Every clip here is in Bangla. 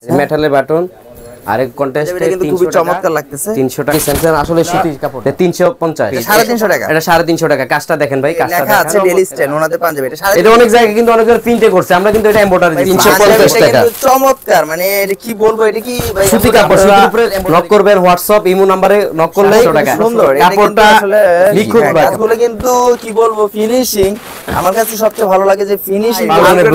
মেটালের বাটন আরেক কন্টেস্টে কিন্তু খুবই চমৎকার লাগতেছে 300 টাকা স্যামসাং আসলে সুতির কাপড় 350 350 টাকা এটা 350 টাকা কাজটা দেখেন ভাই কাজটা লেখা আছে ডেইলি স্টাইল ওনাদের পাঞ্জাবি এটা অনেক জায়গায় কিন্তু অনেক প্রিন্টে করছে আমরা কিন্তু এটা এমব্রয়ডারি 350 টাকা কিন্তু চমৎকার মানে এটা কি বলবো এটা কি ভাই সুতি কাপড় সুতির উপরে নক করবেন হোয়াটসঅ্যাপ ইমো নম্বরে নক করলে 100 টাকা সুন্দর কাপড়টা আসলে নিখুঁত ভাই কাজগুলো কিন্তু কি বলবো ফিনিশিং আমার কাছে সবচেয়ে ভালো লাগে যে ফিনিশিং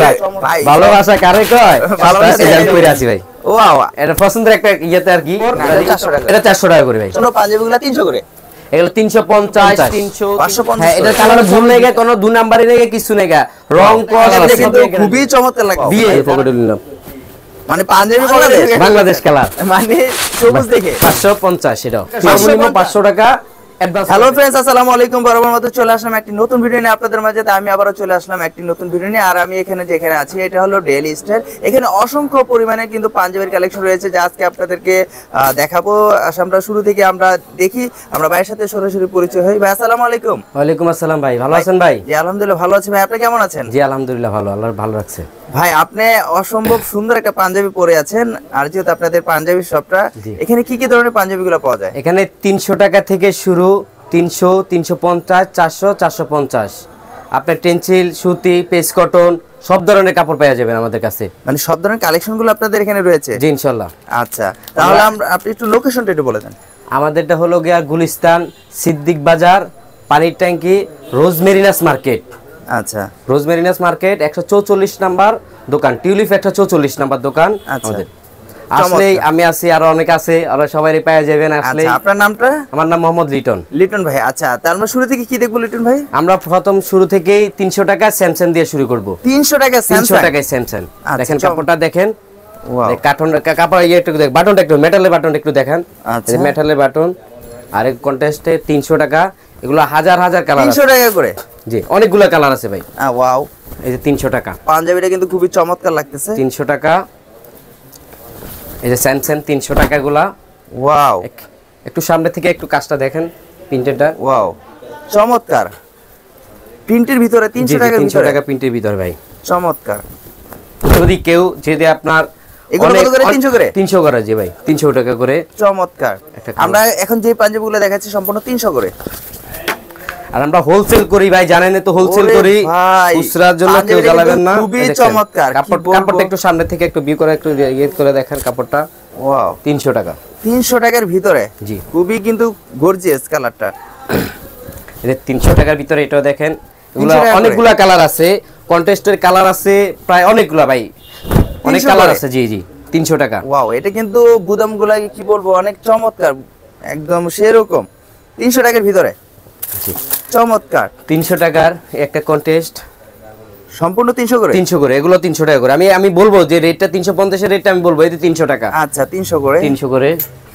ভালোবাসা কারে কয় ভালোবাসা জান কইরা আছি ভাই ওয়াও এটা পছন্দের একটা ইয়েতে আর কি এটা 400 টাকা করে ভাই ছোট পাঞ্জাবিগুলো 300 করে এগুলো 350 550 হ্যাঁ এটা কালার ভুল নেই কোনো দুই নাম্বারই নেই কিছু নেই রং কস কিন্তু খুবই চমৎকার লাগে দিয়ে পকেটে নিলাম মানে পাঞ্জাবি বাংলাদেশ কালার মানে সবুজ দেখে 550 এটা সর্বনিম্ন 500 টাকা অ্যাডভান্স। হ্যালো ফ্রেন্ডস, আসসালামু আলাইকুম। বরাবর মতো চলে আসলাম একটি নতুন ভিডিও নিয়ে আপনাদের মাঝে। আমি আবারও চলে আসলাম একটি নতুন ভিডিও নিয়ে। আর আমি এখানে যেখানে আছি এটা হলো ডেইলি স্টাইল। এখানে অসংখ্য পরিমাণে কিন্তু পাঞ্জাবির কালেকশন রয়েছে যা আজকে আপনাদেরকে দেখাবো। আমরা শুরু থেকে আমরা দেখি, আমরা ভাইয়ের সাথে সরাসরি পরিচয় হই। ভাই আসসালামু আলাইকুম। ওয়ালাইকুম আসসালাম ভাই, ভালো আছেন ভাই? জি আলহামদুলিল্লাহ ভালো আছি। ভাই আপনি কেমন আছেন? জি আলহামদুলিল্লাহ ভালো, আল্লাহ ভালো রাখছে। ভাই আপনি অসম্ভব সুন্দর একটা পাঞ্জাবি পরে আছেন। আর যেহেতু আপনাদের পাঞ্জাবি শপটা, এখানে কি কি ধরনের পাঞ্জাবিগুলো পাওয়া যায়? এখানে 300 টাকা থেকে শুরু, 300, 350, 400, 450। আপনার টেন্সিল, সুতি, পেস কটন সব ধরনের কাপড় পাওয়া যাবেন আমাদের কাছে। মানে সব ধরনের কালেকশনগুলো আপনাদের এখানে রয়েছে? জি ইনশাআল্লাহ। আচ্ছা, তাহলে আপনি একটু লোকেশনটা একটু বলে দেন। আমাদেরটা হলো গিয়া গুলিস্তান, সিদ্দিক বাজার, পানির ট্যাঙ্কি, রোজমেরিনাস মার্কেট। আচ্ছা, রোজমেরিনাস মার্কেট 144 নাম্বার দোকান, টিউলিপ 144 নাম্বার দোকান আমাদের। আসলে আমি আছি, আরো অনেক আছে, আর সবাই পেয়ে যাবেন আসলে। আচ্ছা, আপনার নামটা? আমার নাম মোহাম্মদ লিটন। লিটন ভাই, আচ্ছা তার মানে শুরু থেকে কি দেখবো লিটন ভাই? আমরা প্রথম শুরু থেকেই 300 টাকা স্যামসাং দিয়ে শুরু করব। 300 টাকা স্যামসাং? 300 টাকায় স্যামসাং। দেখেন কাপড়টা দেখেন, ওয়াও কার্টন কাপড় ইয়ে একটু দেখ, বাটনটা একটু মেটালের বাটন একটু দেখেন। আচ্ছা, এই মেটালের বাটন আরেক কন্টেস্টে 300 টাকা। এগুলো হাজার হাজার কালার আছে। 300 টাকা করে? জি অনেকগুলো কালার আছে ভাই। ওয়াও, এই যে 300 টাকা পাঞ্জাবিটা কিন্তু খুবই চমৎকার লাগতেছে। 300 টাকা। এই যে স্যামসাং 300 টাকা গুলা। ওয়াও, একটু সামনে থেকে একটু কাজটা দেখেন প্রিন্টেরটা। ওয়াও চমৎকার, প্রিন্টের ভিতরে 300 টাকা 300 টাকা প্রিন্টের ভিতর ভাই, চমৎকার। যদি কেউ যদি আপনার এগুলো কত করে? 300 করে? 300 করে জি ভাই, 300 টাকা করে। চমৎকার। আমরা এখন যে পাঞ্জাবিগুলো দেখাচ্ছি সম্পূর্ণ 300 করে। আর আমরা হোলসেল করি ভাই, জানেন তো হোলসেল করি, খুচরার জন্য কেউ জ্বালাবেন না। খুবই চমৎকার। কাপড়টা একটু সামনে থেকে একটু ভিউ করে একটু ইয়ে করে দেখেন কাপড়টা। ওয়াও, 300 টাকা। 300 টাকার ভিতরে? জি, খুবই কিন্তু গর্জিয়াস কালারটা। এই 300 টাকার ভিতরে এটাও দেখেন। এগুলা অনেকগুলা কালার আছে, কন্টেস্টের কালার আছে প্রায় অনেকগুলা ভাই, অনেক কালার আছে। জি জি 300 টাকা। ওয়াও, এটা কিন্তু গুদামগুলা কি বলবো অনেক চমৎকার, একদম সেরকম। 300 টাকার ভিতরে? জি চমৎকার। 300 টাকার একটা কন্টেস্ট সম্পূর্ণ 300 করে? 300 করে, এগুলো 300 টাকা করে। আমি বলবো যে রেটটা 350 এর রেটটা আমি বলবো, এই যে 300 টাকা। আচ্ছা 300 করে। 300 করে।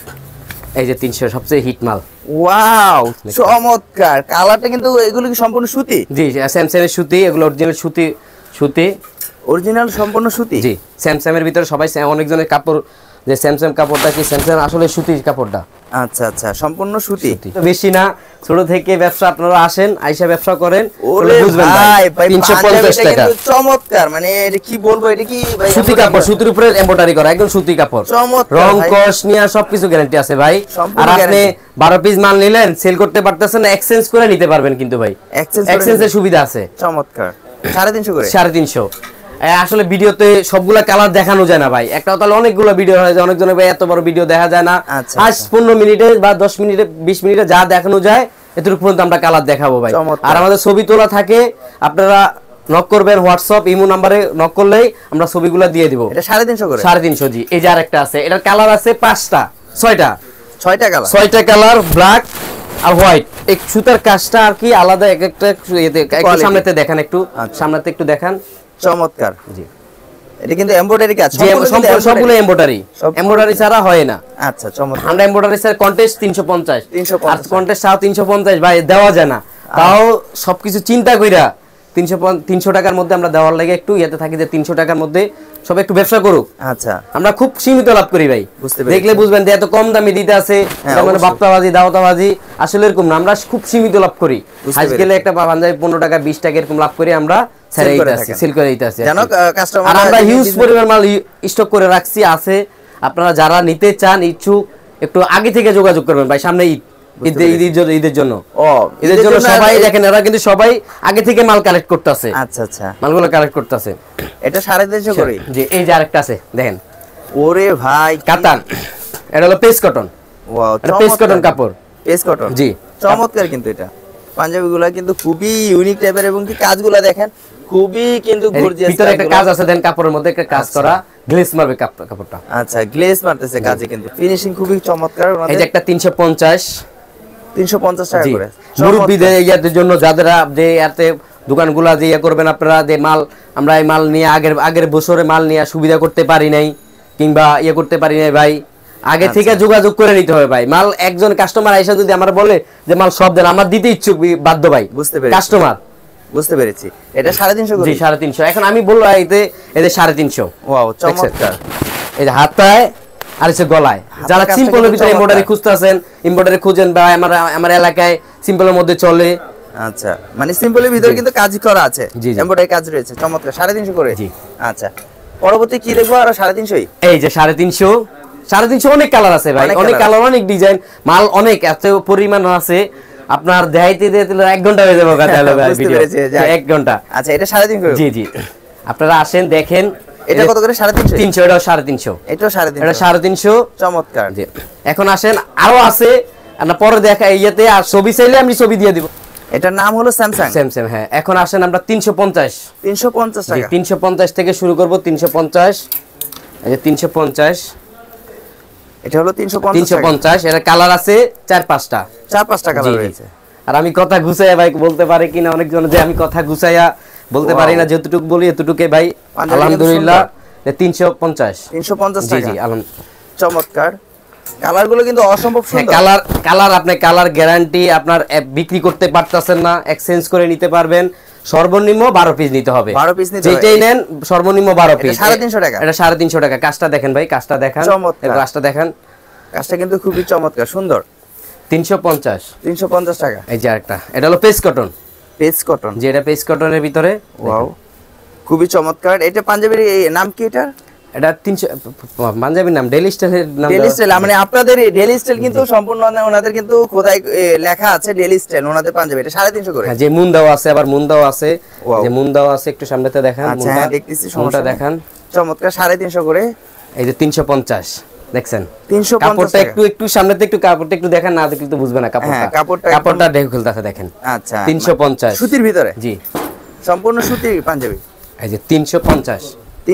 এই যে 300 সবচেয়ে হিট মাল। ওয়াও চমৎকার, কালারটা কিন্তু এগুলো কি সম্পূর্ণ সুতি? জি স্যামসাং এর সুতি, এগুলো অরিজিনাল সুতি। সুতি অরিজিনাল সম্পূর্ণ সুতি? জি, স্যামসাং এর ভিতরে সবাই অনেকজনের কাপড় যে স্যামসাং কাপড়টা কি স্যামসাং আসলে সুতির কাপড়টা। আচ্ছা আচ্ছা, সম্পূর্ণ সুতি। বেশি না, ছোট থেকে ব্যবসা আপনারা আসেন, আইসা ব্যবসা করেন, বুঝবেন ভাই। 350 টাকা। চমৎকার, মানে এটা কি বলবো, এটা কি ভাই সুতি কাপড়, সুতির উপরে এমব্রয়ডারি করা, একদম সুতি কাপড়। রং কস নিয়া সবকিছু গ্যারান্টি আছে ভাই। আর আপনি 12 পিস মাল নিলেন, সেল করতে পারতেছেন না, এক্সচেঞ্জ করে নিতে পারবেন কিন্তু ভাই, এক্সচেঞ্জের সুবিধা আছে। চমৎকার। 350 করে? 350। আসলে ভিডিওতে সবগুলা কালার দেখানো যায় না ভাই, একটা তাহলে অনেকগুলো ভিডিও হয়ে যায়, অনেকজনের ভাই এত বড় ভিডিও দেখা যায় না। আজ 15 মিনিটে বা 10 মিনিটে 20 মিনিটে যা দেখানো যায় এতটুকু পর্যন্ত আমরা কালার দেখাবো ভাই। আর আমাদের ছবি তোলা থাকে, আপনারা নক করবেন হোয়াটসঅ্যাপ ইমো নম্বরে নক করলেই আমরা ছবিগুলো দিয়ে দিব। এটা 350 করে? 350 জি। এই যে আরেকটা আছে, এটার কালার আছে 5টা 6টা 6টা কালার, 6টা কালার, ব্ল্যাক আর হোয়াইট। এক সুতার কাজটা আর কি আলাদা, এক একটা একটু সামনেতে দেখেন, একটু সামনেতে একটু দেখান। চমৎকার। জি, এটা কিন্তু এমব্রয়ডারি কাজ? সবগুলো এমব্রয়ডারি, এমব্রয়ডারি ছাড়া হয় না। আচ্ছা চমৎকার। আমরা এমব্রয়ডারি স্যার কন্টেস্ট 350 আর 350 কন্টেস্ট 350 ভাই দেওয়া যায় না। তাও সবকিছু চিন্তা কইরা 300 টাকার মধ্যে আমরা দেওয়ার লাগে একটু ইয়াতে থাকি যে 300 টাকার মধ্যে সব একটু ব্যবসা করুক। আচ্ছা, আমরা খুব সীমিত লাভ করি ভাই, দেখলে বুঝবেন যে এত কম দামে দিতে আছে মানে বাপ্তাবাজি দাওতাবাজি, আসলে এরকম না, আমরা খুব সীমিত লাভ করি। আজকাল একটা পাঞ্জাবি 15 টাকা 20 টাকা এরকম লাভ করি আমরা সেল করে থাকেন, সেল করে দিতে আছে জানো কাস্টমার। আর আমরা হিউজ পরিমাণ মাল স্টক করে রাখছি আছে, আপনারা যারা নিতে চান ইচ্ছুক একটু আগে থেকে যোগাযোগ করবেন ভাই, সামনে ঈদের জন্য সবাই দেখেন, এরা কিন্তু সবাই আগে থেকে মাল কালেক্ট করতেছে। আচ্ছা আচ্ছা, মালগুলো কালেক্ট করতেছে। এটা 350 করে। জি, এই যে আরেকটা আছে দেখেন, ওরে ভাই কাতান, এটা হলো পেস কটন। ওয়াও, এটা পেস কটন কাপড়, পেস কটন। জি, চমৎকার। কিন্তু এটা পাঞ্জাবিগুলো কিন্তু খুবই ইউনিক টাইপের, এবং কি কাজগুলো দেখেন খুবই কিন্তু গর্জিয়াস। ভিতরে একটা কাজ আছে, দেন কাপড়ের মধ্যে একটা কাজ করা, গ্লেজ মারবে কাপড়টা। আচ্ছা, গ্লেজ মারতেছে কাজে, কিন্তু ফিনিশিং খুবই চমৎকার। এই যে একটা 350 টাকা করে মুরব্বিদের ইয়াদের জন্য, যারা যে এতে দোকানগুলা যে ইয়া করবেন আপনারা, যে মাল আমরা এই মাল নিয়ে আগের বছরে মাল নিয়ে সুবিধা করতে পারি নাই কিংবা ইয়ে করতে পারি নাই ভাই, আগে থেকে যোগাযোগ করে নিতে হবে ভাই। মাল একজন কাস্টমার আইসা যদি আমার বলে যে মাল সব দেন, আমার দিতে ইচ্ছুক বাধ্য ভাই, বুঝতে পেরেছি কাস্টমার। বুঝতে পেরেছি। এটা 350 করে। জি 350। এখন আমি বলবো এতে 350। ওয়াও, চমৎকার। এই যে হাতায় আর এসে গলায়, যারা সিম্পলের ভিতরে এমব্রয়ডারি খুঁজতেছেন, এমব্রয়ডারি খুঁজেন ভাই, আমার এলাকায় সিম্পলের মধ্যে চলে। আচ্ছা, মানে সিম্পলের ভিতরে কিন্তু কাজ করা আছে, এমব্রয়ডারি কাজ রয়েছে, চমৎকার। 350 করে। জি। আচ্ছা, পরবর্তী কি দেখবো? আর 350। এই যে 350 অনেক কালার আছে ভাই, অনেক কালার, অনেক ডিজাইন, মাল অনেক এত পরিমাণ আছে, আপনার দেখাইতে 1 ঘন্টা হয়ে যাবে কথা হলো ভাই, ভিডিও 1 ঘন্টা। আচ্ছা, এটা 350 করে। জি জি, আপনারা আসেন দেখেন। এটা কত করে? 350। 300। এটাও 350। এটাও 350। এটা 350। চমৎকার। জি, এখন আসেন, আরো আছে, আমরা পরে দেখা ইয়েতে, আর ছবি চাইলে আমি ছবি দিয়ে দিব। এটার নাম হলো স্যামসাং। স্যামসাং, হ্যাঁ। এখন আসেন আমরা 350 টাকা। 350 থেকে শুরু করব। 350। এই যে 350, এটা হলো 350। এর কালার আছে 4-5টা কালার রয়েছে। আর আমি কথা গুছাইয়া ভাই বলতে পারি কিনা অনেকজন, যে আমি কথা গুছাইয়া বলতে পারি না, যতটুকু বলি এতটুকুই ভাই। আলহামদুলিল্লাহ 350 টাকা। জি, চমৎকার। কালারগুলো কিন্তু অসম্ভব সুন্দর। কালার আপনি কালার গ্যারান্টি, আপনার বিক্রি করতে পারতেছেন না, এক্সচেঞ্জ করে নিতে পারবেন। সর্বনিম্ন 12 পিস নিতে হবে। 12 পিস নিতে হবে, যেটাই নেন সর্বনিম্ন 12 পিস। 350 টাকা। এটা 350 টাকা। কাজটা দেখেন ভাই, কাজটা দেখান, কাজটা দেখেন, কাজটা কিন্তু খুবই চমৎকার, সুন্দর। 350 টাকা। এই যে আরেকটা, এটা হলো পেস কটন। পেস কটন, যে এটা পেস কটনের ভিতরে। ওয়াও, খুবই চমৎকার। এটা পাঞ্জাবির নাম কি? এটা 300 পাঞ্জাবির নাম ডেইলি স্টাইলের নাম। ডেইলি স্টাইল মানে আপনাদের ডেইলি স্টাইল কিন্তু সম্পূর্ণ ওনাদের কিন্তু খোদাই লেখা আছে ডেইলি স্টাইল ওনাদের পাঞ্জাবি। এটা 350 করে। হ্যাঁ, যে মুন দাও আছে, আবার মুন দাও আছে, যে মুন দাও আছে, একটু সামনেতে দেখান। আচ্ছা, হ্যাঁ দেখতেছি, মুনটা দেখান। চমৎকার, 350 করে। এই যে 350 দেখছেন, 350 কাপড়টা একটু সামনেতে একটু কাপড়টা একটু দেখান, না দেখলে তো বুঝবে না কাপড়টা দেখে খুলতে দেখেন। আচ্ছা, 350 সুতির ভিতরে। জি, সম্পূর্ণ সুতির পাঞ্জাবি। এই যে 350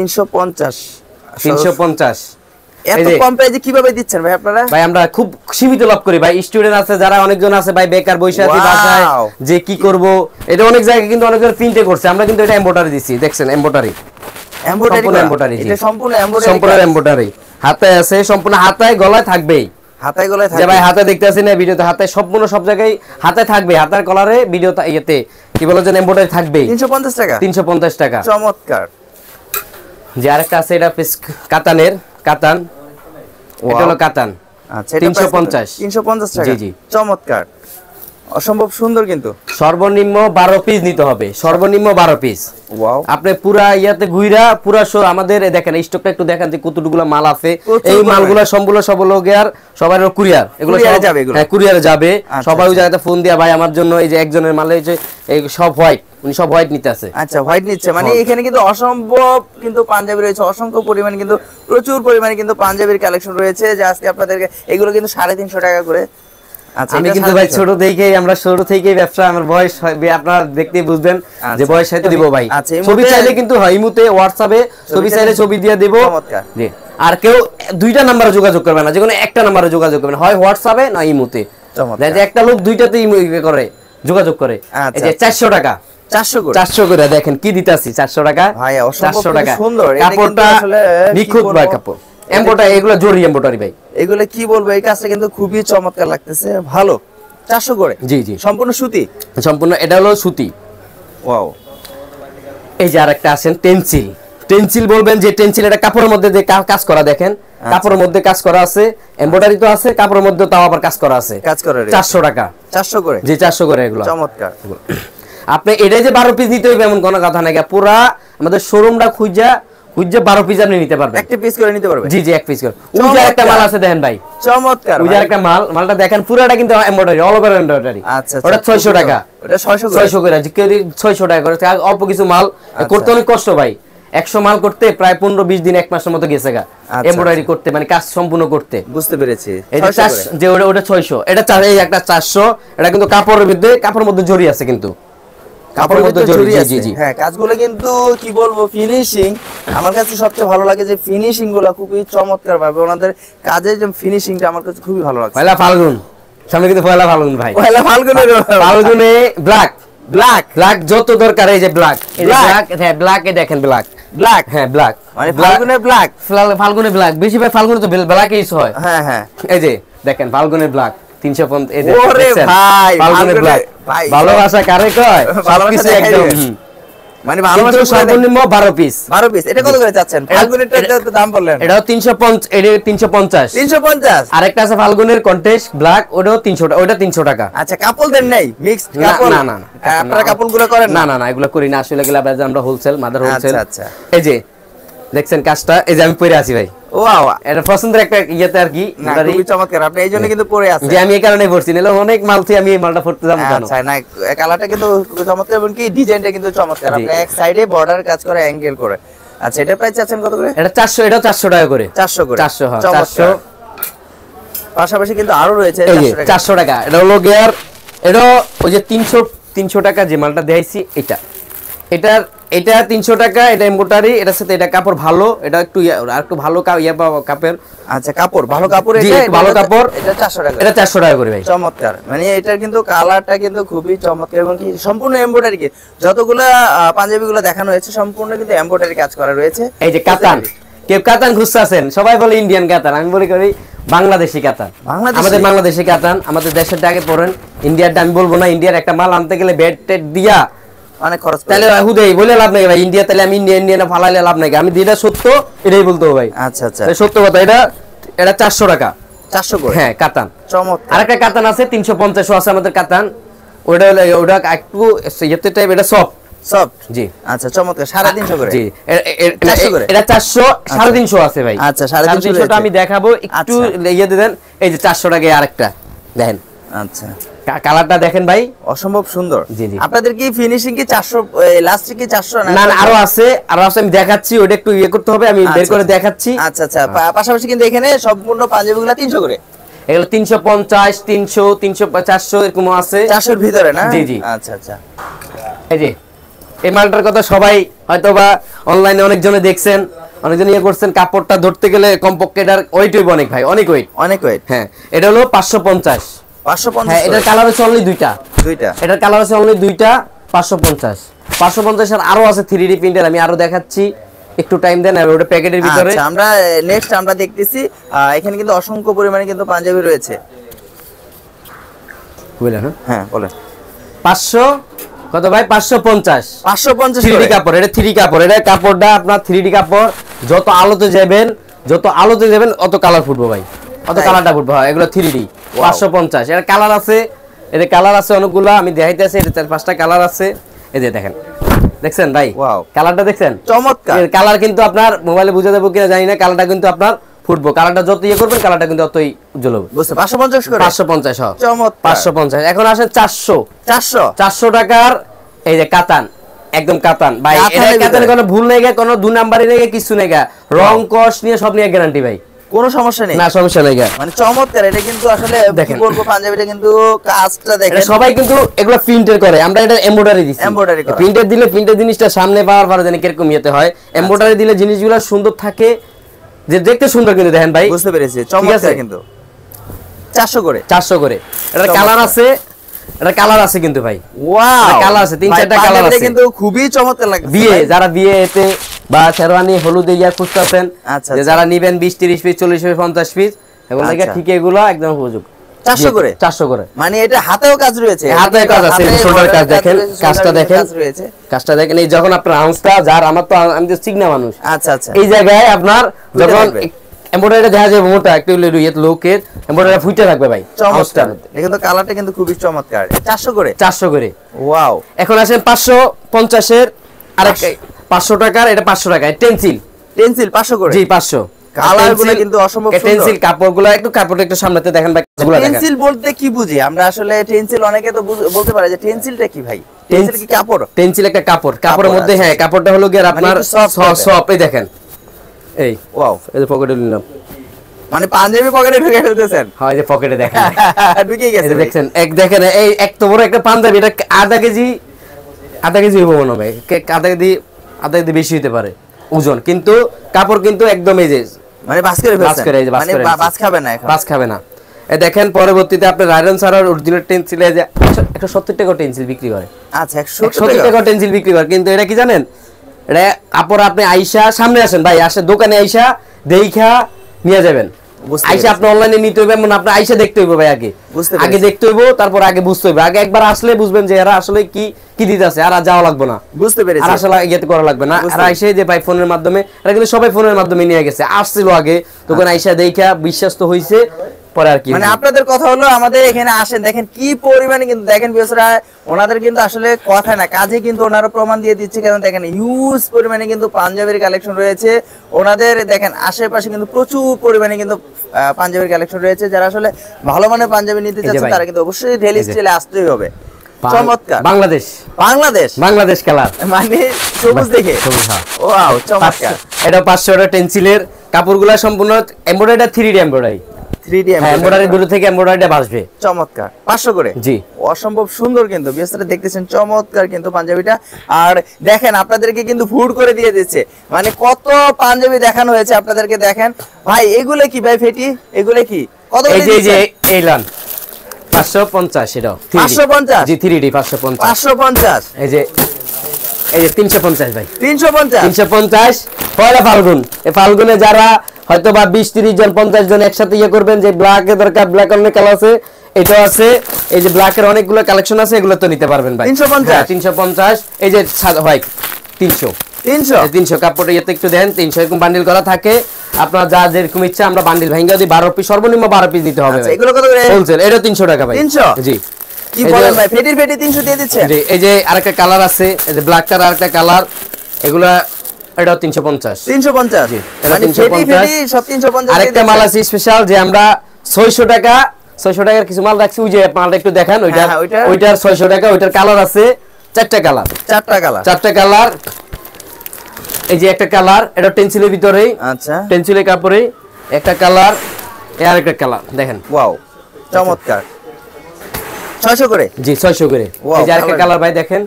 এত কম প্রাইসে কিভাবে দিচ্ছেন ভাই আপনারা? ভাই আমরা খুব সীমিত লাভ করি ভাই। স্টুডেন্ট আছে যারা, অনেকজন আছে ভাই বেকার বসে আছে বাসায়, যে কি করব। এটা অনেক জায়গায় কিন্তু অনেকজন প্রিন্টে করছে, আমরা কিন্তু এটা এমব্রয়ডারি দিছি। দেখছেন এমব্রয়ডারি, এটা সম্পূর্ণ এমব্রয়ডারি হাতায় আছে, সম্পূর্ণ হাতায় গলায় থাকবেই। হাতায় গলায় থাকবে ভাই, হাতে দেখতে আছেন না ভিডিওতে, হাতায় সম্পূর্ণ সব জায়গায় হাতায় থাকবে, হাতার কলারে ভিডিওতে ইয়েতে কি বলে যেন এমব্রয়ডারি থাকবেই। 350 টাকা। 350 টাকা। চমৎকার। যে আরেকটা আছে, এটা কাতানের, কাতান, এটা হলো কাতান। আচ্ছা, 350 টাকা। জি জি, চমৎকার, অসম্ভব সুন্দর। কিন্তু সর্বনিম্ন 12 পিস নিতে হবে, সর্বনিম্ন 12 পিস। ওয়াও, আপনি পুরা ইয়াতে ঘুইরা পুরা আমাদের দেখেন স্টকটা একটু দেখান যে কতটুকুলা মাল আছে। এই মালগুলো সম্পূর্ণ সব লোকে আর সবার কুরিয়ার, এগুলো যাবে, হ্যাঁ কুরিয়ারে যাবে। সবাই ওই জায়গাতে ফোন দিয়া ভাই আমার জন্য এই যে একজনের মাল এই যে এই সব হোয়াইট, উনি সব হোয়াইট নিতে আছে। আচ্ছা, হোয়াইট নিচ্ছে মানে এখানে কিন্তু অসম্ভব কিন্তু পাঞ্জাবি রয়েছে, অসংখ্য পরিমাণে কিন্তু প্রচুর পরিমাণে কিন্তু পাঞ্জাবির কালেকশন রয়েছে, যে আজকে আপনাদেরকে এগুলো কিন্তু 350 টাকা করে। আচ্ছা, আমি কিন্তু ভাই ছোট থেকেই, আমরা ছোট থেকেই ব্যবসা, আমার বয়স আপনারা দেখতেই বুঝবেন যে বয়স সাথে দিব ভাই। ছবি চাইলে কিন্তু হয় ইমুতে হোয়াটসঅ্যাপে ছবি চাইলে ছবি দিয়ে দেব। জি, আর কেউ দুইটা নম্বরে যোগাযোগ করবে না, যে কোনো একটা নম্বরে যোগাযোগ করবেন, হয় হোয়াটসঅ্যাপে না ইমুতে। যে একটা লোক দুইটাতে ইমু করে যোগাযোগ করে। এই যে 400 টাকা, 400 করে দেখেন কি দিতাছি, 400 টাকা ভাই, 400 টাকা। সুন্দর কাপড়টা নিখুঁত ভাই, কাপড় এমব্রয়ডারি, এগুলো জরি এমব্রয়ডারি ভাই। এগুলো কি বলবো, এই কাজটা কিন্তু খুবই চমৎকার লাগতেছে, ভালো। 400 করে। জি জি, সম্পূর্ণ সুতি, সম্পূর্ণ এটা হলো সুতি। ওয়াও। এই যে আরেকটা আছেন টেনসিল, টেনসিল বলবেন যে টেনসিল, এটা কাপড়ের মধ্যে যে কাজ করা দেখেন, কাপড়ের মধ্যে কাজ করা আছে, এমব্রয়ডারি তো আছে, কাপড়ের মধ্যে তাও আবার কাজ করা আছে। 400 টাকা, 400 করে। জি 400 করে এগুলো। চমৎকার। আপনি এটাই যে 12 পিস নিতে হইবে এমন কোনো কথা নাই, পুরা আমাদের শোরুমটা খুঁজা 12 পিস আপনি নিতে পারবেন, একটা পিস করে নিতে পারবেন। জি জি, এক পিস করে। ওই যে একটা মাল আছে দেখেন ভাই, চমৎকার। ওই যে একটা মালটা দেখেন, পুরাটা কিন্তু এমব্রয়ডারি, অল ওভার এমব্রয়ডারি। আচ্ছা, ওটা 600 টাকা, ওটা 600 করে, কেউ 600 টাকা করে। অল্প কিছু মাল করতে অনেক কষ্ট ভাই, 100 মাল করতে প্রায় 15-20 দিন, 1 মাসের মতো গেছে গা এমব্রয়ডারি করতে, মানে কাজ সম্পূর্ণ করতে। বুঝতে পেরেছি। এই যে ওটা 600, এটা এই একটা 400, এটা কিন্তু কাপড়ের মধ্যে জড়ি আছে, কিন্তু কাপড়ের মধ্যে জড়ি। জি জি, হ্যাঁ, কাজগুলো কিন্তু কি বলবো, ফিনিশিং আমার কাছে সবচেয়ে ভালো লাগে, যে ফিনিশিং গুলো খুবই চমৎকার ভাবে ওনাদের কাজের যে ফিনিশিংটা আমার কাছে খুবই ভালো লাগে। পয়লা ফাল্গুন, সামনে কিন্তু পয়লা ফাল্গুন ভাই, পয়লা ফাল্গুনে ব্ল্যাক ব্ল্যাক ব্ল্যাক যত দরকার, এই যে ব্ল্যাক, এই যে ব্ল্যাক, হ্যাঁ ব্ল্যাক, এই দেখেন ব্ল্যাক ব্ল্যাক, হ্যাঁ ব্ল্যাক, মানে ফাল্গুনে ব্ল্যাক, ফাল্গুনে ব্ল্যাক, বেশিরভাগ ফাল্গুনে তো ব্ল্যাক ইউজ হয়। হ্যাঁ হ্যাঁ, এই যে দেখেন ফাল্গুনে ব্ল্যাক 350, এই যে ওরে ভাই, ফাল্গুনে ব্ল্যাক, ভালোবাসা কারে কয়, সবকিছু একদম। মানে ভালোবাসা সর্বনিম্ন 12 পিস। 12 পিস, এটা কত করে চাচ্ছেন? ফাল্গুনেরটা তো দাম বললেন, এটাও 350, এটা 350 350। আরেকটা আছে ফাল্গুনের কন্টেস্ট ব্ল্যাক, ওটাও 300 টাকা, ওটা 300 টাকা। আচ্ছা, কাপল দেন নাই, মিক্সড কাপল? না না না, আপনারা কাপলগুলো করেন না? না না, এগুলো করি না আসলে, এগুলো আমরা হোলসেল, মাদার হোলসেল। আচ্ছা, এই যে দেখছেন কাজটা, এই যে আমি পরে আছি ভাই, ওয়াও, এটা পছন্দের একটা ইয়েতে আর কি, খুবই চমৎকার। আপনি এই জন্য কিন্তু পরে আছেন। যে আমি এই কারণে পরছি, নিলে অনেক মাল থেকে আমি এই মালটা পরতে যাব কেন? আচ্ছা, না কালারটা কিন্তু চমৎকার, এবং কি ডিজাইনটা কিন্তু চমৎকার। আপনি এক সাইডে বর্ডার কাজ করে, অ্যাঙ্গেল করে। আচ্ছা, এটা প্রাইস আছেন কত করে? এটা 400, এটা 400 টাকা করে। 400 করে, 400, হ্যাঁ 400। পাশাপাশি কিন্তু আরো রয়েছে 400 টাকা। এটা হলো গিয়ার, এটা ওই যে 300 টাকা যে মালটা দেখাইছি, এটা 300 টাকা, এটা এমব্রয়ডারি, এটার সাথে এটা কাপড় ভালো, এটা একটু আর একটু ভালো কাপড়। আচ্ছা, কাপড় ভালো, কাপড়, এটা ভালো কাপড়, এটা 400 টাকা, এটা 400 টাকা করে ভাই। চমৎকার, মানে এটার কিন্তু কালারটা কিন্তু খুবই চমৎকার, এবং কি সম্পূর্ণ এমব্রয়ডারি, যতগুলা পাঞ্জাবিগুলো দেখানো হয়েছে সম্পূর্ণ কিন্তু এমব্রয়ডারি কাজ করা রয়েছে। এই যে কাতান, কেউ কাতান খুঁজতেছেন, সবাই বলে ইন্ডিয়ান কাতান, আমি বলি করি বাংলাদেশি কাতান। আমাদের বাংলাদেশি কাতান, আমাদের দেশের আগে পড়েন, ইন্ডিয়ারটা আমি বলবো না। ইন্ডিয়ার একটা মাল আনতে গেলে বেড টেড দিয়া অনেক খরচ, তাহলে হুদেই বলে লাভ নাই ভাই। ইন্ডিয়া তাহলে আমি ইন্ডিয়ান ফালাইলে লাভ নাই, আমি যেটা সত্য এটাই বলতে হবে ভাই। আচ্ছা আচ্ছা, সত্য কথা। এটা 400 টাকা, 400 করে, হ্যাঁ কাতান। চমৎকার। আরেকটা কাতান আছে 350 আছে আমাদের কাতান, ওটা একটু ইয়েতে টাইপ, এটা সফট। জি আচ্ছা, চমৎকার, 350 করে। জি, এটা 400, 350 আছে ভাই। আচ্ছা, 350 আমি দেখাবো, একটু ইয়ে দেন। এই যে 400 টাকা আরেকটা দেখেন। আচ্ছা, কালারটা দেখেন ভাই, অসম্ভব সুন্দর। জি জি, আপনাদের কি ফিনিশিং কি 400, লাস্টে কি 400? না না, আরো আছে আমি দেখাচ্ছি, ওটা একটু ইয়ে করতে হবে, আমি বের করে দেখাচ্ছি। আচ্ছা আচ্ছা, পাশাপাশি কিন্তু এখানে সম্পূর্ণ পাঞ্জাবিগুলো 300 করে, এগুলো 350, 300, 300, 400 এরকম আছে, 400 এর ভিতরে না? জি জি। আচ্ছা আচ্ছা, এই যে এই মালটার কথা সবাই হয়তো বা অনলাইনে অনেকজনে দেখছেন, অনেকজন ইয়ে করছেন। কাপড়টা ধরতে গেলে কমপক্ষে এটার ওয়েট হইব অনেক ভাই, অনেক ওয়েট। হ্যাঁ, এটা হলো 550। হ্যাঁ, এটার কালার আছে অনলি দুইটা। এটার কালার আছে অনলি দুইটা, 550 আর আরো আছে 3D প্রিন্টার, আমি আরো দেখাচ্ছি, একটু টাইম দেন। আর ওটা প্যাকেটের ভিতরে আমরা নেক্সট আমরা দেখতেছি। এখানে কিন্তু অসংখ্য পরিমাণে কিন্তু পাঞ্জাবি রয়েছে। বুঝলেন? হ্যাঁ বলেন। 500 কত ভাই? 550 3D কাপড়, এটা 3D কাপড়। এটা কাপড়টা আপনার 3D কাপড়, যত আলোতে যাবেন অত কালার ফুটবো ভাই, অত কালারটা ফুটবো। এগুলো 3D 550। এটা কালার আছে অনেকগুলো, আমি দেখাইতেছি। এটা 4-5টা কালার আছে। এই যে দেখেন, দেখছেন ভাই কালারটা দেখছেন? চমৎকার কালার, কিন্তু আপনার মোবাইলে বুঝা যাবো কিনা জানি না, কালারটা কিন্তু আপনার ফুটবো। কালারটা যত ইয়ে করবেন কালারটা কিন্তু অতই উজ্জ্বল হবে। বুঝতে 550 করে, 550 চমৎকার 550। এখন আসে 400 টাকার এই যে কাতান, একদম কাতান ভাই। এটা কাতানে কোনো ভুল নেই, কোনো 2 নাম্বারই নেই, কিছু নেই, রং কস নিয়ে সব নিয়ে গ্যারান্টি ভাই, কোনো সমস্যা নেই। না সমস্যা নেই, মানে চমৎকার। এটা কিন্তু আসলে কি বলবো, পাঞ্জাবিটা কিন্তু কাজটা দেখেন, সবাই কিন্তু এগুলো প্রিন্টের করে, আমরা এটা এমব্রয়ডারি দিছি। প্রিন্টের দিলে প্রিন্টের জিনিসটা সামনে পাওয়ার পরে জানি কিরকম ইয়েতে হয়। এমব্রয়ডারি দিলে জিনিসগুলো সুন্দর থাকে, যে দেখতে সুন্দর কিন্তু দেখেন ভাই। বুঝতে পেরেছি, চমৎকার। কিন্তু 400 করে। এটা কালার আছে কিন্তু ভাই, ওয়াও, কালার আছে 3-4টা কালার আছে, কিন্তু খুবই চমৎকার লাগে। যারা বিয়েতে বা শেরওয়ানি হলুদে ইয়া খুঁজতেছেন, যে যারা নিবেন 20-30 পিস 40 পিস 50 পিস, এগুলো থেকে ঠিক এগুলো একদম উপযোগ। 400 করে। মানে এটা হাতেও কাজ রয়েছে, হাতেও কাজ আছে, শোল্ডার কাজ দেখেন, কাজটা দেখেন। এই যখন আপনার আউন্সটা যার, আমার তো আমি তো চিকনা মানুষ। আচ্ছা আচ্ছা, এই জায়গায় আপনার যখন এমব্রয়ডারিটা দেখা যায় মোটা একটু লোকের এমব্রয়ডারি ফুটে থাকবে ভাই। চমৎকার, দেখেন তো কালারটা কিন্তু খুবই চমৎকার। 400 করে 400 করে। ওয়াও। এখন আসেন 550 এর আরেকটা 500 টাকার, এটা 500 টাকা টেনসিল 500 করে। জি 500। কালারগুলো কিন্তু অসম্ভব সুন্দর। টেনসিল কাপড়গুলো একটু কাপড়টা একটু সামনেতে দেখেন ভাই। টেনসিল বলতে কি বুঝি আমরা আসলে? টেনসিল অনেকে তো বলতে পারে যে টেনসিলটা কি ভাই? টেনসিল কি কাপড়? টেনসিল একটা কাপড়, কাপড়ের মধ্যে হ্যাঁ কাপড়টা হলো গিয়ে আপনার সফট। এই দেখেন, এই ওয়াও, এই যে পকেটে নিলাম, মানে পাঞ্জাবি পকেটে ঢুকে ফেলতেছেন। হ্যাঁ এই যে পকেটে দেখেন ঢুকে গেছে দেখছেন। দেখেন এই এক তো বড় একটা পাঞ্জাবি, এটা আধা কেজি হইব মনে হয়, আধা কেজি বেশি হতে পারে ওজন, কিন্তু কাপড় কিন্তু একদম এই যে মানে বাস করে মানে বাস খাবে না, এখন বাস খাবে না। এই দেখেন পরবর্তীতে আপনি রায়রন সারার অরিজিনাল টেনসিলে যে 170 টাকা টেনসিল বিক্রি করে। আচ্ছা 170 টাকা টেনসিল বিক্রি করে, কিন্তু এটা কি জানেন, এটা কাপড় আপনি আইসা সামনে আসেন ভাই, আসে দোকানে আইসা দেইখা নিয়ে যাবেন। আইসা আপনি অনলাইনে নিতে হইবে, মানে আপনি আইসা দেখতে হইবে ভাই, আগে দেখতে হইব, তারপর আগে বুঝতে হইবে। আগে একবার আসলে বুঝবেন যে এরা আসলে কি দিতেছে, আর যাওয়া লাগবে না, বুঝতে পেরেছি, আর আসলে ইয়েতে করা লাগবে না। আর আইসা যে ভাই ফোনের মাধ্যমে, এটা কিন্তু সবাই ফোনের মাধ্যমে নিয়ে গেছে, আসছিল আগে তখন আইসা দেখা বিশ্বাস তো হইছে, পরে আর কি মানে আপনাদের কথা হলো আমাদের এখানে আসেন, দেখেন কি পরিমাণে কিন্তু দেখেন বিয়সরা ওনাদের কিন্তু আসলে কথা না কাজে কিন্তু ওনারা প্রমাণ দিয়ে দিচ্ছে। কারণ দেখেন হিউজ পরিমাণে কিন্তু পাঞ্জাবির কালেকশন রয়েছে ওনাদের, দেখেন আশেপাশে কিন্তু প্রচুর পরিমাণে কিন্তু পাঞ্জাবির কালেকশন রয়েছে। যারা আসলে ভালো মানের পাঞ্জাবি নিতে চাচ্ছেন তারা কিন্তু অবশ্যই ডেইলি স্টাইলে আসতেই হবে। চমৎকার। বাংলাদেশ কালার মানে সবুজ দেখে ওয়াও চমৎকার। এটা 500 টাকা টেনসিলের কাপড়গুলো সম্পূর্ণ embroidery, 3D embroidery, 3D embroidery দূর থেকে এমব্রয়ডারিটা ভাসবে। চমৎকার। 500 করে। জি অসম্ভব সুন্দর কিন্তু বিস্তারিত দেখতেছেন, চমৎকার কিন্তু পাঞ্জাবিটা। আর দেখেন আপনাদেরকে কিন্তু ফুড করে দিয়ে দিচ্ছে, মানে কত পাঞ্জাবি দেখানো হয়েছে আপনাদেরকে। দেখেন ভাই এগুলো কি ভাই ফেটি, এগুলো কি কত? এই যে এই লান 550, এটা 550 জি 3D 550 550। এই যে 350 ভাই, 350 পয়লা ফাল্গুন। এই ফাল্গুনে যারা হয়তো বা 20-30 জন 50 জন একসাথে ইয়ে করবেন, যে ব্ল্যাক এর দরকার, ব্ল্যাক অনেক কালার আছে, এটাও আছে, এই যে ব্ল্যাক এর অনেকগুলো কালেকশন আছে, এগুলো তো নিতে পারবেন ভাই। 350 এই যে হোয়াইট 300 কাপড়টা ইয়েতে একটু দেন, 300 এরকম বান্ডিল করা থাকে। আপনার যা যেরকম ইচ্ছা আমরা বান্ডিল ভাঙা দিই, 12 পিস সর্বনিম্ন 12 পিস দিতে হবে। আচ্ছা এগুলো কত করে হোলসেল? এটা 300 টাকা ভাই। 300 জি কি বলেন ভাই, ফেটি 300 দিয়ে দিচ্ছেন? জি এই যে আরেকটা কালার আছে, এই যে ব্ল্যাক কালার আরেকটা কালার, এগুলা এটাও 350 জি এটা 350 সব 350। আরেকটা মাল আছে স্পেশাল, যে আমরা 600 টাকার কিছু মাল রাখছি, ওই যে মালটা একটু দেখান, ওইটার 600 টাকা, ওইটার কালার আছে 4টা কালার। এই যে একটা কালার, এটা টেনসিলের ভিতরে, আচ্ছা টেনসিলের কাপড়ে একটা কালার, এই আরেকটা কালার দেখেন। ওয়াও চমৎকার। 600 করে। জি 600 করে। এই যে আরেকটা কালার ভাই দেখেন,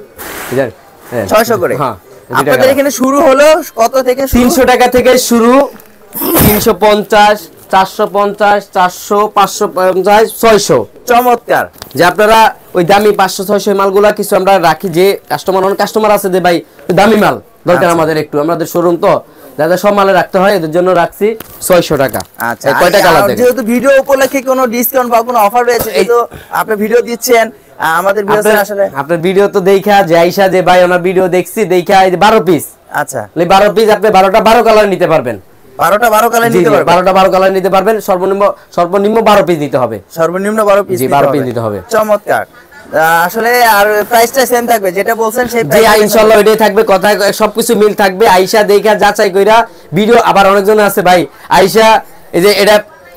600 করে। হ্যাঁ আপনাদের এখানে শুরু হলো কত থেকে? 300 টাকা থেকে শুরু, 350 450 400 550 600। চমৎকার। যে আপনারা ওই দামি 500-600 মালগুলা কিছু আমরা রাখি, যে কাস্টমার আছে যে ভাই দামি মাল দরকার আমাদের, একটু আমাদের শোরুম তো যাদের সব মালে রাখতে হয়, এদের জন্য রাখছি 600 টাকা। আচ্ছা কয়টা কালার দেখেন? যেহেতু ভিডিও উপলক্ষে কোনো ডিসকাউন্ট বা কোনো অফার রয়েছে, যেহেতু আপনি ভিডিও দিচ্ছেন আমাদের ভিউয়ারদের আসলে আপনার ভিডিও তো দেখা যে আইসা যে ভাই ওনার ভিডিও দেখছি দেখা, এই যে 12 পিস, আচ্ছা 12 পিস আপনি 12টা 12 কালার নিতে পারবেন, 12টা 12 কালার নিতে পারবেন, 12টা 12 কালার নিতে পারবেন। সর্বনিম্ন 12 পিস দিতে হবে, সর্বনিম্ন 12 পিস, জি 12 পিস দিতে হবে। চমৎকার। আসলে আর প্রাইসটা সেম থাকবে যেটা বলছেন সেই প্রাইস, জি ইনশাআল্লাহ ওইটাই থাকবে, কথা সবকিছু মিল থাকবে। আইসা দেখা যাচাই কইরা ভিডিও, আবার অনেকজন আছে ভাই আইসা এই যে এটা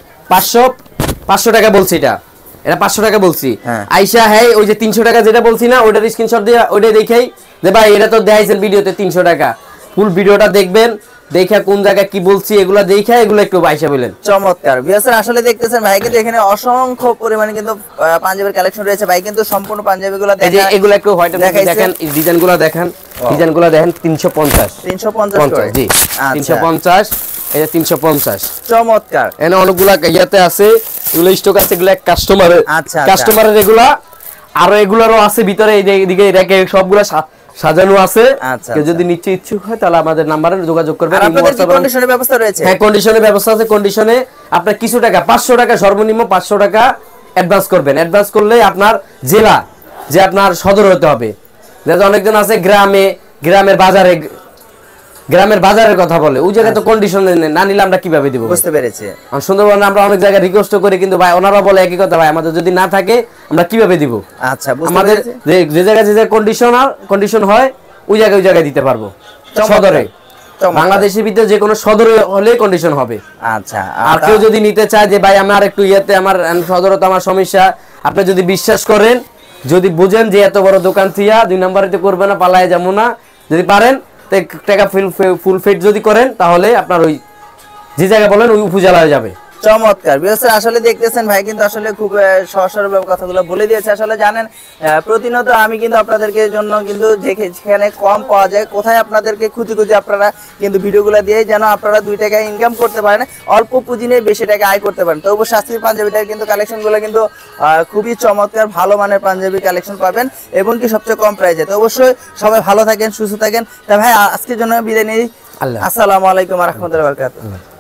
500 টাকা বলছি, এটা 500 টাকা বলছি, আইসা হ্যাঁ ওই যে 300 টাকা যেটা বলছি না, ওইটার স্ক্রিনশট দিয়ে ওইটাই দেখাই যে ভাই এটা তো দেখাইছেন ভিডিওতে 300 টাকা। ফুল ভিডিওটা দেখবেন, দেখা কোন জায়গায় কি বলছি এগুলা দেখা, এগুলো একটু আইসা বলেন। চমৎকার। ভিউয়ার্স আসলে দেখতেছেন ভাই কিন্তু এখানে অসংখ্য পরিমাণে কিন্তু পাঞ্জাবির কালেকশন রয়েছে। ভাই কিন্তু সম্পূর্ণ পাঞ্জাবিগুলো দেখেন, এই যে এগুলো একটু হোয়াইট দেখেন, এই ডিজাইনগুলো দেখেন, 350 করে। জি 350, এই যে 350। চমৎকার। এখানে অনেকগুলা ইয়াতে আছে, এগুলো স্টক আছে, এগুলো কাস্টমারের, কাস্টমারের এগুলা, আর এগুলারও আছে ভিতরে, এই দিকে রেখে সবগুলা সাজানো আছে। কেউ যদি নিচে ইচ্ছুক হয় তাহলে আমাদের নম্বরে যোগাযোগ করবেন। আপনাদের কি কন্ডিশনের ব্যবস্থা রয়েছে? হ্যাঁ কন্ডিশনের ব্যবস্থা আছে। কন্ডিশনে আপনার কিছু টাকা 500 টাকা সর্বনিম্ন 500 টাকা অ্যাডভান্স করবেন। অ্যাডভান্স করলে আপনার জেলা যে আপনার সদর হতে হবে। যেটা অনেকজন আছে গ্রামের বাজারে গ্রামের বাজারের কথা বলে, ওই জায়গায় তো কন্ডিশন না নিলে আমরা কিভাবে দিব? বুঝতে পেরেছি। সুন্দরবনে আমরা অনেক জায়গায় রিকোয়েস্ট করি, কিন্তু ভাই ওনারা বলে একই কথা, ভাই আমাদের যদি না থাকে আমরা কিভাবে দিব? আচ্ছা, আমাদের যে জায়গায় যে কন্ডিশন হয় ওই জায়গায় দিতে পারবো। সদরে, বাংলাদেশের ভিতরে যে কোনো সদরে হলে কন্ডিশন হবে। আচ্ছা, আর কেউ যদি নিতে চায় যে ভাই আমার একটু ইয়েতে আমার সদরে তো আমার সমস্যা, আপনি যদি বিশ্বাস করেন, যদি বুঝেন যে এত বড় দোকান থিয়া 2 নম্বরেতে করবে না, পালায় যাবো না, যদি পারেন টাকা ফুল ফিট যদি করেন, তাহলে আপনার ওই যে জায়গা বলেন ওই উপজেলায় যাবে। চমৎকার। আসলে দেখতেছেন ভাই কিন্তু আসলে খুব সহজভাবে কথাগুলো বলে দিয়েছে। আসলে জানেন প্রতিনিয়ত আমি কিন্তু আপনাদেরকে জন্য কিন্তু যেখানে কম পাওয়া যায়, কোথায় আপনাদেরকে খুঁজে আপনারা কিন্তু ভিডিওগুলো দিয়ে যেন আপনারা 2 টাকা ইনকাম করতে পারেন, অল্প পুঁজি নিয়ে বেশি টাকা আয় করতে পারেন। তবু শাস্ত্রীয় পাঞ্জাবিটার কিন্তু কালেকশনগুলো কিন্তু খুবই চমৎকার, ভালো মানের পাঞ্জাবি কালেকশন পাবেন এবং কি সবচেয়ে কম প্রাইসে। তো অবশ্যই সবাই ভালো থাকেন, সুস্থ থাকেন। তা ভাই আজকের জন্য বিদায় নিই। আসসালামু আলাইকুম ওয়া রাহমাতুল্লাহি ওয়া বারাকাতুহু।